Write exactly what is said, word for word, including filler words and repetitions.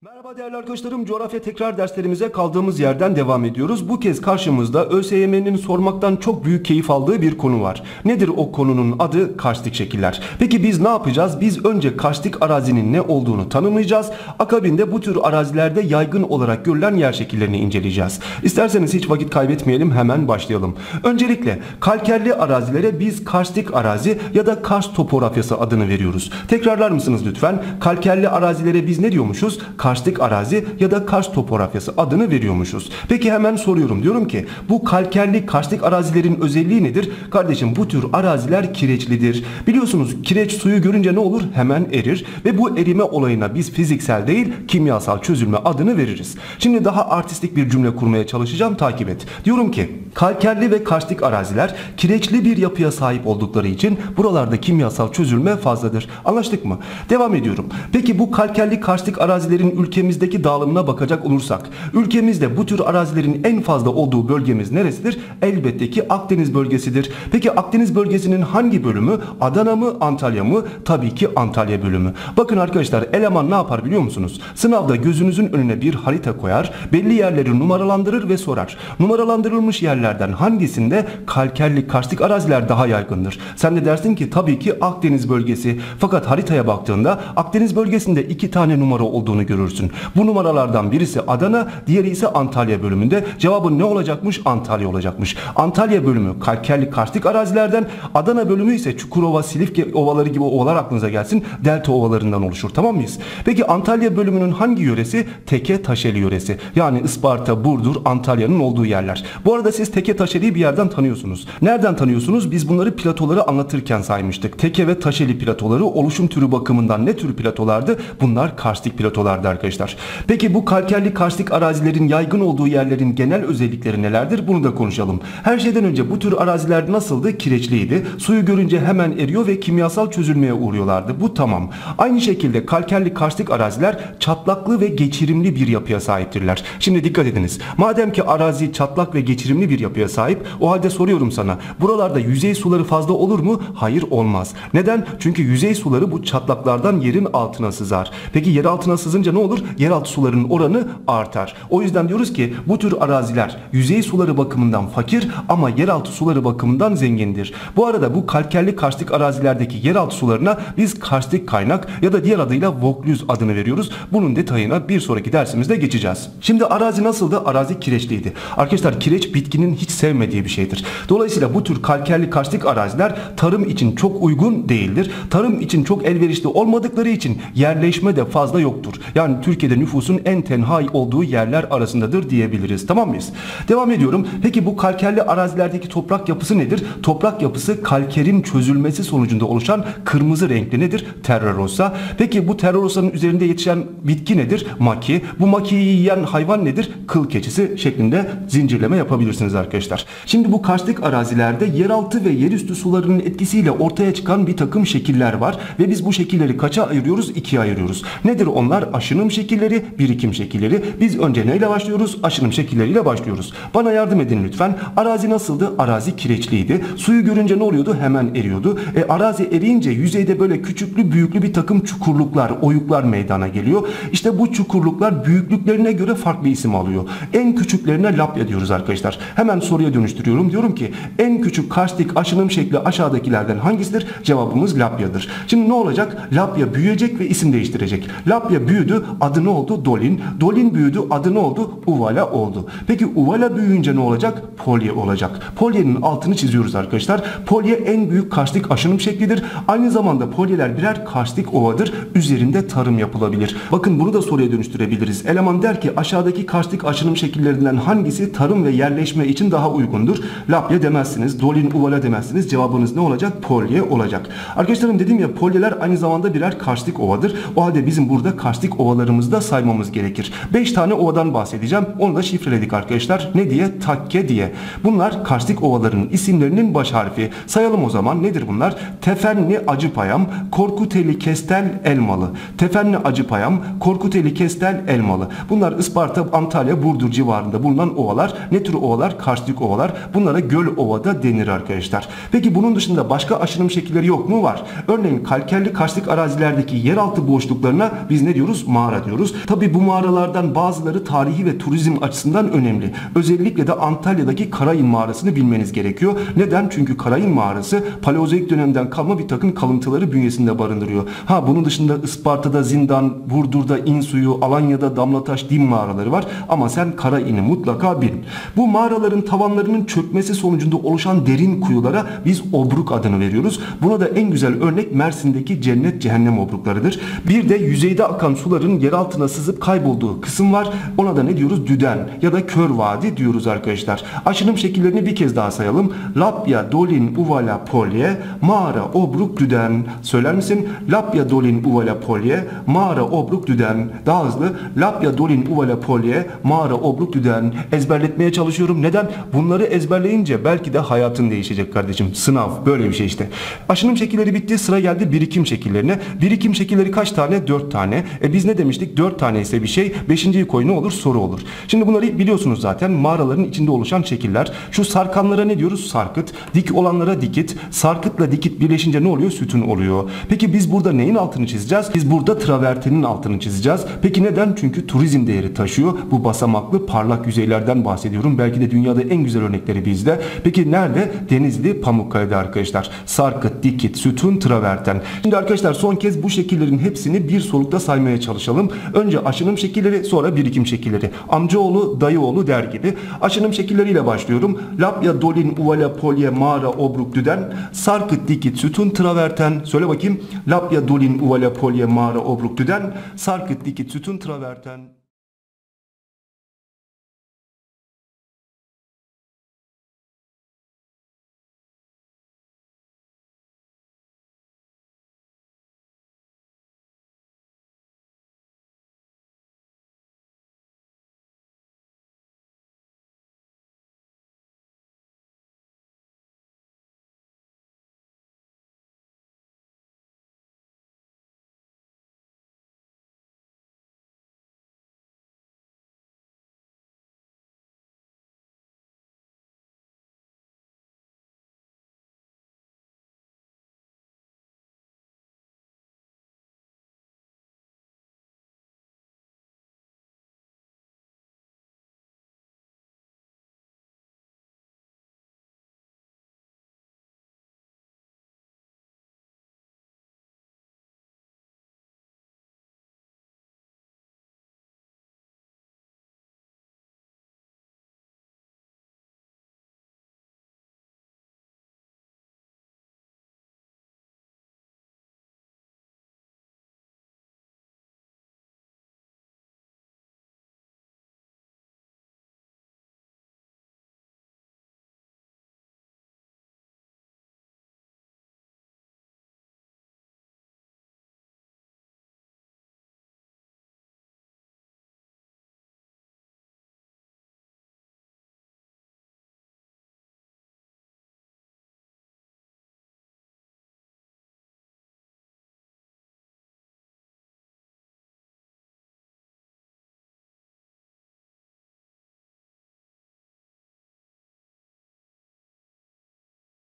Merhaba değerli arkadaşlarım, coğrafya tekrar derslerimize kaldığımız yerden devam ediyoruz. Bu kez karşımızda ÖSYM'nin sormaktan çok büyük keyif aldığı bir konu var. Nedir o konunun adı? Karstik şekiller. Peki biz ne yapacağız? Biz önce karstik arazinin ne olduğunu tanımlayacağız. Akabinde bu tür arazilerde yaygın olarak görülen yer şekillerini inceleyeceğiz. İsterseniz hiç vakit kaybetmeyelim, hemen başlayalım. Öncelikle kalkerli arazilere biz karstik arazi ya da kars topografyası adını veriyoruz. Tekrarlar mısınız lütfen? Kalkerli arazilere biz ne diyormuşuz? Karstik arazi ya da kars topografyası adını veriyormuşuz. Peki hemen soruyorum. Diyorum ki bu kalkerli karstik arazilerin özelliği nedir? Kardeşim bu tür araziler kireçlidir. Biliyorsunuz kireç suyu görünce ne olur? Hemen erir ve bu erime olayına biz fiziksel değil kimyasal çözülme adını veririz. Şimdi daha artistik bir cümle kurmaya çalışacağım. Takip et. Diyorum ki kalkerli ve karstik araziler kireçli bir yapıya sahip oldukları için buralarda kimyasal çözülme fazladır. Anlaştık mı? Devam ediyorum. Peki bu kalkerli karstik arazilerin ülkemizdeki dağılımına bakacak olursak, ülkemizde bu tür arazilerin en fazla olduğu bölgemiz neresidir? Elbette ki Akdeniz bölgesidir. Peki Akdeniz bölgesinin hangi bölümü? Adana mı, Antalya mı? Tabii ki Antalya bölümü. Bakın arkadaşlar, eleman ne yapar biliyor musunuz? Sınavda gözünüzün önüne bir harita koyar, belli yerleri numaralandırır ve sorar. Numaralandırılmış yerlerden hangisinde kalkerli karstik araziler daha yaygındır? Sen de dersin ki tabii ki Akdeniz bölgesi. Fakat haritaya baktığında Akdeniz bölgesinde iki tane numara olduğunu görürsün. Bu numaralardan birisi Adana, diğeri ise Antalya bölümünde. Cevabın ne olacakmış? Antalya olacakmış. Antalya bölümü kalkerli karstik arazilerden, Adana bölümü ise Çukurova, Silifke ovaları gibi ovalar aklınıza gelsin. Delta ovalarından oluşur. Tamam mıyız? Peki Antalya bölümünün hangi yöresi? Teke Taşeli yöresi. Yani Isparta, Burdur, Antalya'nın olduğu yerler. Bu arada siz Teke Taşeli'yi bir yerden tanıyorsunuz. Nereden tanıyorsunuz? Biz bunları platoları anlatırken saymıştık. Teke ve Taşeli platoları oluşum türü bakımından ne tür platolardı? Bunlar karstik platolardı arkadaşlar. Peki bu kalkerli karstik arazilerin yaygın olduğu yerlerin genel özellikleri nelerdir? Bunu da konuşalım. Her şeyden önce bu tür araziler nasıldı? Kireçliydi. Suyu görünce hemen eriyor ve kimyasal çözülmeye uğruyorlardı. Bu tamam. Aynı şekilde kalkerli karstik araziler çatlaklı ve geçirimli bir yapıya sahiptirler. Şimdi dikkat ediniz. Madem ki arazi çatlak ve geçirimli bir yapıya sahip, o halde soruyorum sana. Buralarda yüzey suları fazla olur mu? Hayır, olmaz. Neden? Çünkü yüzey suları bu çatlaklardan yerin altına sızar. Peki yer altına sızınca ne olur? Yeraltı sularının oranı artar. O yüzden diyoruz ki bu tür araziler yüzey suları bakımından fakir ama yeraltı suları bakımından zengindir. Bu arada bu kalkerli karstik arazilerdeki yeraltı sularına biz karstik kaynak ya da diğer adıyla Vaucluse adını veriyoruz. Bunun detayına bir sonraki dersimizde geçeceğiz. Şimdi arazi nasıldı? Arazi kireçliydi. Arkadaşlar kireç bitkinin hiç sevmediği bir şeydir. Dolayısıyla bu tür kalkerli karstik araziler tarım için çok uygun değildir. Tarım için çok elverişli olmadıkları için yerleşme de fazla yoktur. Yani Türkiye'de nüfusun en tenha olduğu yerler arasındadır diyebiliriz. Tamam mıyız? Devam ediyorum. Peki bu kalkerli arazilerdeki toprak yapısı nedir? Toprak yapısı kalkerin çözülmesi sonucunda oluşan kırmızı renkli nedir? Terrarossa. Peki bu terrarossanın üzerinde yetişen bitki nedir? Maki. Bu makiyi yiyen hayvan nedir? Kıl keçisi şeklinde zincirleme yapabilirsiniz arkadaşlar. Şimdi bu karstik arazilerde yeraltı ve yerüstü sularının etkisiyle ortaya çıkan bir takım şekiller var ve biz bu şekilleri kaça ayırıyoruz? İkiye ayırıyoruz. Nedir onlar? Aşınım şekilleri, birikim şekilleri. Biz önce neyle başlıyoruz? Aşınım şekilleriyle başlıyoruz. Bana yardım edin lütfen. Arazi nasıldı? Arazi kireçliydi. Suyu görünce ne oluyordu? Hemen eriyordu. E, arazi eriyince yüzeyde böyle küçüklü büyüklü bir takım çukurluklar, oyuklar meydana geliyor. İşte bu çukurluklar büyüklüklerine göre farklı isim alıyor. En küçüklerine lapya diyoruz arkadaşlar. Hemen soruya dönüştürüyorum. Diyorum ki en küçük karstik aşınım şekli aşağıdakilerden hangisidir? Cevabımız lapyadır. Şimdi ne olacak? Lapya büyüyecek ve isim değiştirecek. Lapya büyüdü. Adı ne oldu? Dolin. Dolin büyüdü. Adı ne oldu? Uvala oldu. Peki uvala büyüyünce ne olacak? Polye olacak. Polyenin altını çiziyoruz arkadaşlar. Polye en büyük karstik aşınım şeklidir. Aynı zamanda polyeler birer karstik ovadır. Üzerinde tarım yapılabilir. Bakın bunu da soruya dönüştürebiliriz. Eleman der ki aşağıdaki karstik aşınım şekillerinden hangisi tarım ve yerleşme için daha uygundur? Lapya demezsiniz. Dolin, uvala demezsiniz. Cevabınız ne olacak? Polye olacak. Arkadaşlarım dedim ya, polyeler aynı zamanda birer karstik ovadır. O halde bizim burada karstik ovalarımızı da saymamız gerekir. beş tane ovadan bahsedeceğim. Onu da şifreledik arkadaşlar. Ne diye? Takke diye. Bunlar karstik ovaların isimlerinin baş harfi. Sayalım o zaman. Nedir bunlar? Tefenli Acıpayam, Korkuteli Kestel Elmalı. Tefenli Acıpayam, Korkuteli Kestel Elmalı. Bunlar Isparta, Antalya, Burdur civarında bulunan ovalar. Ne tür ovalar? karstik ovalar. Bunlara göl ova da denir arkadaşlar. Peki bunun dışında başka aşınım şekilleri yok mu? Var. Örneğin kalkerli karstik arazilerdeki yeraltı boşluklarına biz ne diyoruz? Mağara diyoruz. Tabi bu mağaralardan bazıları tarihi ve turizm açısından önemli. Özellikle de Antalya'daki Karayın Mağarası'nı bilmeniz gerekiyor. Neden? Çünkü Karayın Mağarası Paleozoik dönemden kalma bir takım kalıntıları bünyesinde barındırıyor. Ha bunun dışında Isparta'da Zindan, Burdur'da İnsuyu, Alanya'da Damlataş Dim mağaraları var ama sen Karayin'i mutlaka bil. Bu mağaraların tavanlarının çökmesi sonucunda oluşan derin kuyulara biz obruk adını veriyoruz. Buna da en güzel örnek Mersin'deki cennet cehennem obruklarıdır. Bir de yüzeyde akan suların yer altına sızıp kaybolduğu kısım var. Ona da ne diyoruz? Düden ya da kör vadi diyoruz arkadaşlar. Aşınım şekillerini bir kez daha sayalım. Lapya, dolin, uvala, polye, mağara, obruk, düden. Söyler misin? Lapya, dolin, uvala, polye, mağara, obruk, düden. Daha hızlı. Lapya, dolin, uvala, polye, mağara, obruk, düden. Ezberletmeye çalışıyorum. Neden? Bunları ezberleyince belki de hayatın değişecek kardeşim. Sınav. Böyle bir şey işte. Aşınım şekilleri bitti. Sıra geldi birikim şekillerine. Birikim şekilleri kaç tane? Dört tane. E biz ne demiştik? Dört tane ise bir şey. Beşinciyi koy ne olur? Soru olur. Şimdi bunları biliyorsunuz zaten. Mağaraların içinde oluşan şekiller. Şu sarkanlara ne diyoruz? Sarkıt. Dik olanlara dikit. Sarkıtla dikit birleşince ne oluyor? Sütun oluyor. Peki biz burada neyin altını çizeceğiz? Biz burada travertenin altını çizeceğiz. Peki neden? Çünkü turizm değeri taşıyor. Bu basamaklı parlak yüzeylerden bahsediyorum. Belki de dünyada en güzel örnekleri bizde. Peki nerede? Denizli, Pamukkale'de arkadaşlar. Sarkıt, dikit, sütun, traverten. Şimdi arkadaşlar son kez bu şekillerin hepsini bir solukta saymaya çalışalım. Önce aşınım şekilleri, sonra birikim şekilleri. Amcaoğlu, dayıoğlu der gibi. Aşınım şekilleriyle başlıyorum. Lapya, dolin, uvala, polye, mağara, obruk, düden. Sarkıt, dikit, sütun, traverten. Söyle bakayım. Lapya, dolin, uvala, polye, mağara, obruk, düden. Sarkıt, dikit, sütun, traverten.